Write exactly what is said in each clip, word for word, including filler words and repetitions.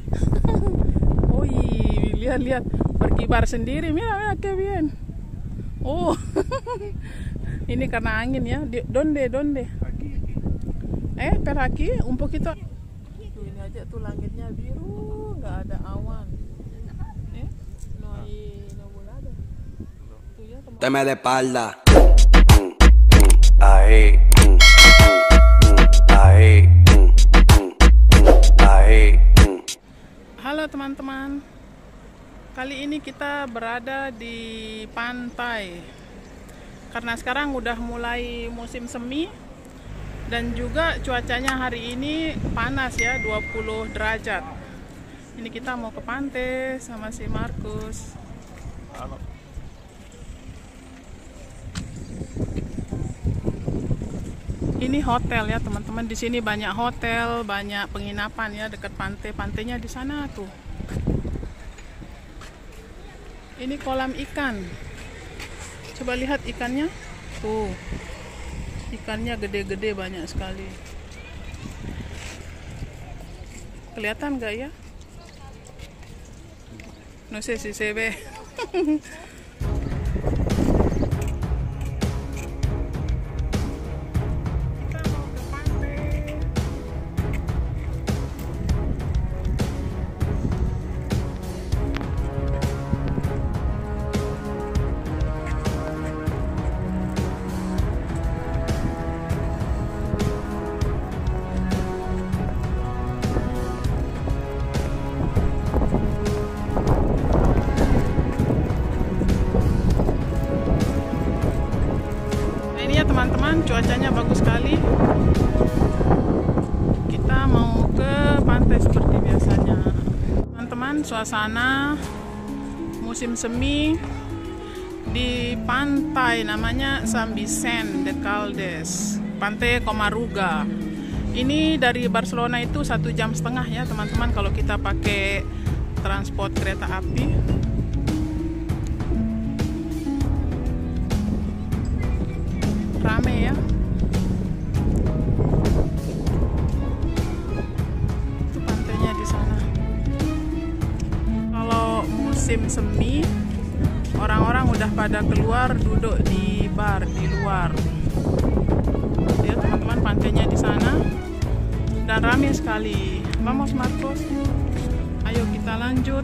Uy, lihat-lihat berkibar sendiri. Mira, mira, qué bien. Oh, ini karena angin ya. Di, donde, donde? Aquí, aquí. Eh, pero aquí un poquito. Tuh, ini aja tuh langitnya biru, nggak ada awan. Eh, no hay nublado. Tuh ya, teman. Teme de espalda. Ahí. Ahí. Ahí. Halo teman-teman. Kali ini kita berada di pantai. Karena sekarang udah mulai musim semi dan juga cuacanya hari ini panas ya, dua puluh derajat. Ini kita mau ke pantai sama si Markus. Halo. Ini hotel ya teman-teman. Di sini banyak hotel, banyak penginapan ya dekat pantai. Pantainya di sana tuh. Ini kolam ikan. Coba lihat ikannya. Tuh. Ikannya gede-gede banyak sekali. Kelihatan nggak ya? No sé si se ve. Teman-teman, cuacanya bagus sekali. Kita mau ke pantai seperti biasanya. Teman-teman, suasana musim semi di pantai namanya San Vicente de Caldes, Pantai Comaruga. Ini dari Barcelona itu satu jam setengah ya teman-teman kalau kita pakai transport kereta api. Rame ya. Itu pantainya di sana. Kalau musim semi, orang-orang udah pada keluar duduk di bar di luar. Ya teman-teman, pantainya di sana dan rame sekali. Vamos Marcos. Ayo kita lanjut.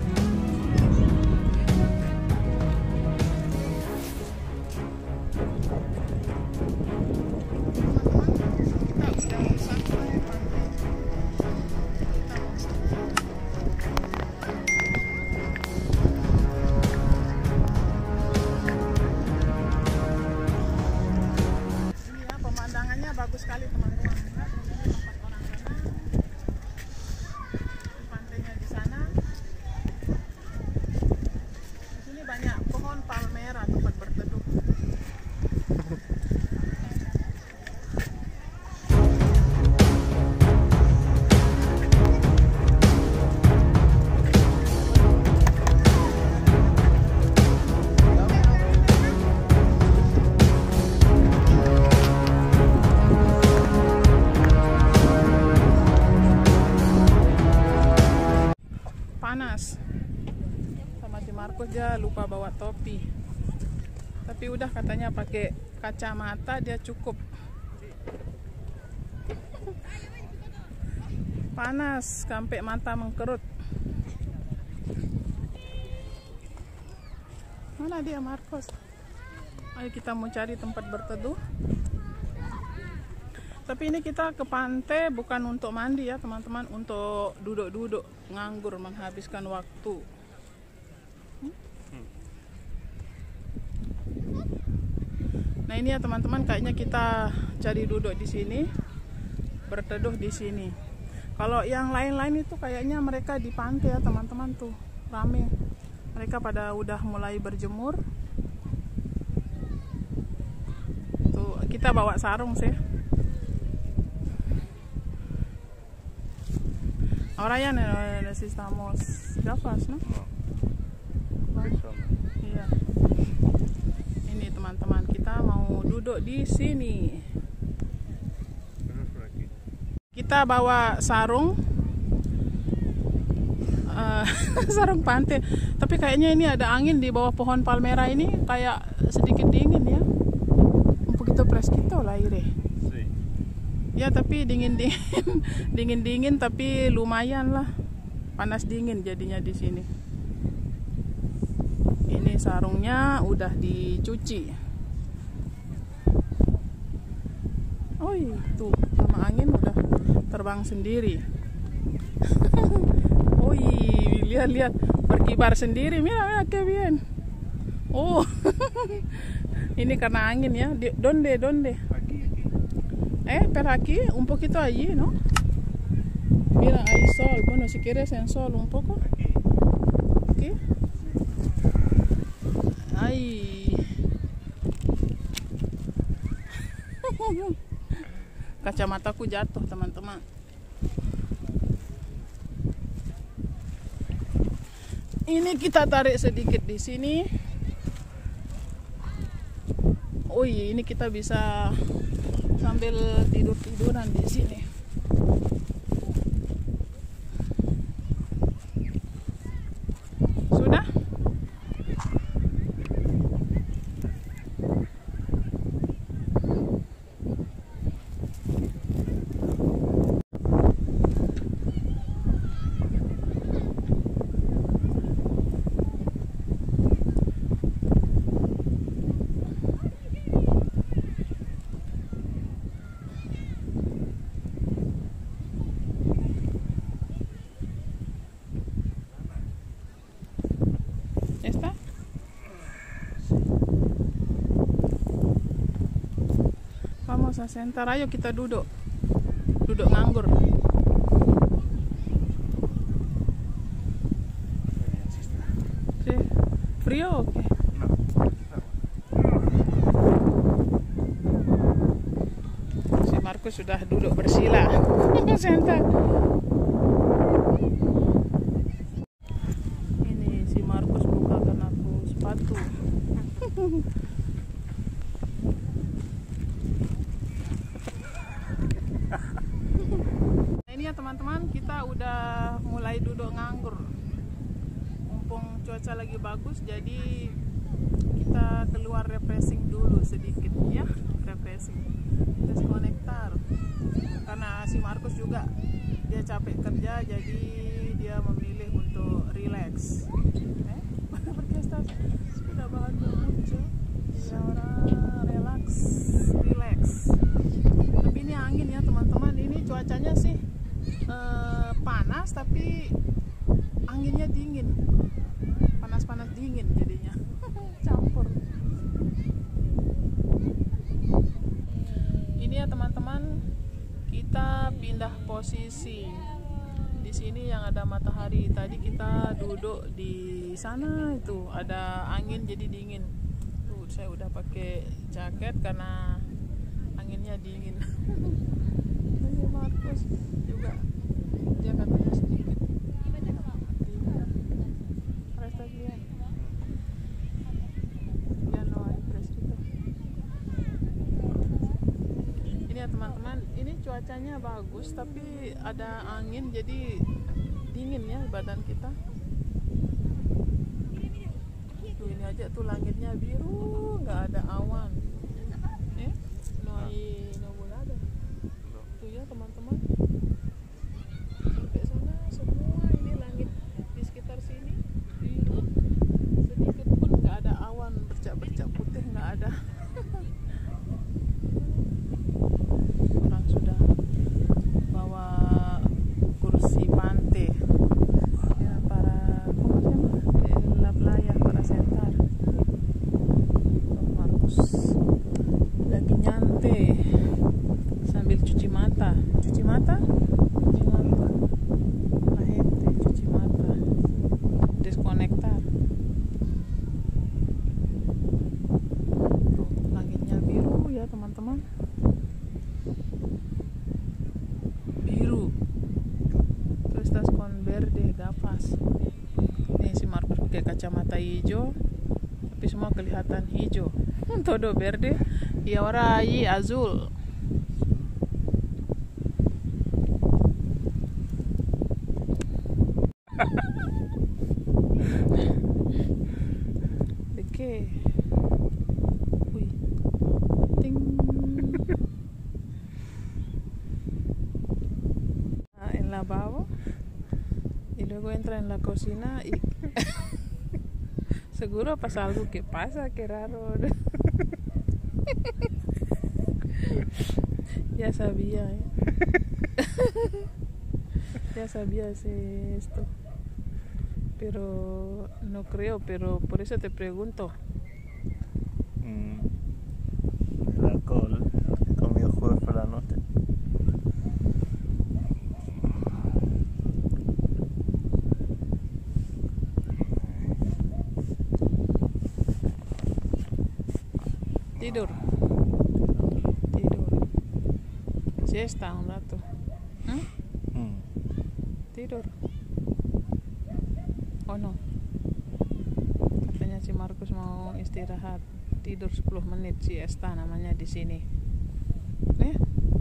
Bagus sekali teman-teman. Tempat orang sana. Pantainya di sana. Di sini banyak pohon palmera tempat berteduh. Panas sama si Marcos, dia lupa bawa topi, tapi udah katanya pakai kacamata dia cukup. Panas sampai mata mengkerut. Mana dia Marcos? Ayo kita mau cari tempat berteduh. Tapi ini kita ke pantai bukan untuk mandi ya teman-teman, untuk duduk-duduk, nganggur, menghabiskan waktu. Hmm? Nah ini ya teman-teman, kayaknya kita cari duduk di sini, berteduh di sini. Kalau yang lain-lain itu kayaknya mereka di pantai ya teman-teman, tuh rame. Mereka pada udah mulai berjemur. Tuh kita bawa sarung sih. Ahora ya necesitamos gafas, ¿no? No. Iya. Ini teman-teman, kita mau duduk di sini. Kita bawa sarung uh, sarung pantai. Tapi kayaknya ini ada angin di bawah pohon palmera ini, kayak sedikit dingin ya. Un poquito fresquito el aire. Sí. Ya tapi dingin dingin, dingin dingin tapi lumayan lah. Panas dingin jadinya di sini. Ini sarungnya udah dicuci. Oh tuh sama angin udah terbang sendiri. Oh lihat-lihat berkibar sendiri. Mira, mira que bien. Oh ini karena angin ya. Di, donde, donde? Aquí, aquí. Eh, pero aquí un poquito allí, ¿no? Mira, hay sol. Bueno, si quieres en sol un poco. Aquí. Aquí. Ay. Kacamataku jatuh, teman-teman. Ini kita tarik sedikit di sini. Oh iya, ini kita bisa sambil tidur-tiduran di sini. Sudah? ¿Está? Vamos a sentar, ayo kita duduk. Duduk nganggur. Sí. ¿Frío o qué? Si Marcos sudah duduk bersila. Sentar. Sepatu. Nah, ini ya teman-teman, kita udah mulai duduk nganggur. Mumpung cuaca lagi bagus, jadi kita keluar refreshing dulu sedikit ya, refreshing, deskonektar. Karena si Marcos juga dia capek kerja, jadi dia memilih untuk relax. Eh? Porque estás trabajando mucho y ahora relax, relax. Tapi ini angin ya teman-teman. Ini cuacanya sih eh, panas tapi anginnya dingin, panas-panas dingin jadinya campur. Ini ya teman-teman, kita pindah posisi. Di sini yang ada matahari. Tadi kita duduk di sana, itu ada angin jadi dingin. Tuh saya udah pakai jaket karena anginnya dingin. Ini Marcos juga dia katanya sedikit. Resta bien. Ya no hay fresquito. Ini ya teman-teman, ini cuacanya bagus tapi ada angin jadi dingin ya badan kita. Tuh ini aja tuh langitnya biru, nggak ada awan. Eh, no hay nublado. Tuh ya teman-teman. Sampai sana semua ini langit di sekitar sini biru. Sedikit pun nggak ada awan bercak-bercak putih, nggak ada. Orang sudah bawa kursi pantai ya para ¿cómo se llama? En la playa para sentar. Marcos lagi nyantai sambil cuci mata. Cuci mata? Cuci mata. La gente cuci mata. Deskonektar. Tuh, langitnya biru ya teman-teman. Biru. Terus tas con verde gafas. Nih si Marcos pakai kacamata hijau, tapi semua kelihatan hijau. Todo verde y ahora ahí azul. y luego entra en la cocina y seguro pasa algo que pasa, qué raro. Ya sabía, ¿eh? Ya sabía ese esto, pero no creo, pero por eso te pregunto. Mm. El alcohol que comí el jueves por la noche. Tidur, tidur, siesta un rato. ¿Hmm? Mm. Tidur, oh no, katanya si Markus mau istirahat, tidur sepuluh menit siesta namanya di sini. Nih.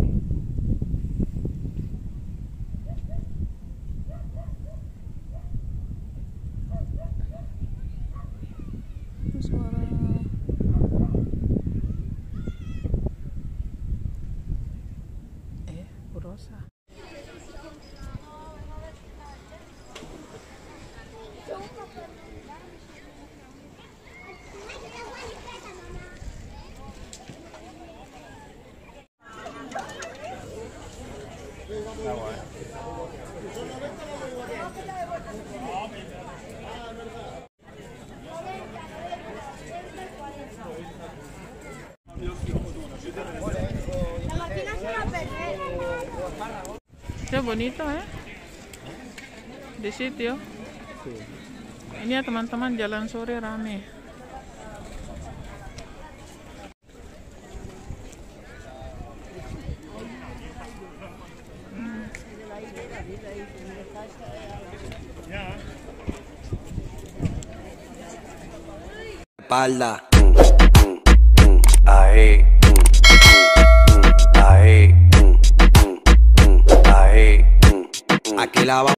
Itu suara eh Bu Rosa. Tahu ya? Qué bonito, ¿eh? Di sitio. Ini ya teman-teman, jalan sore rame. Espalda, mm, mm, mm, ahí, mm, mm, mm, ahí, mm, mm, mm, ahí, mm, mm. Aquí la vamos.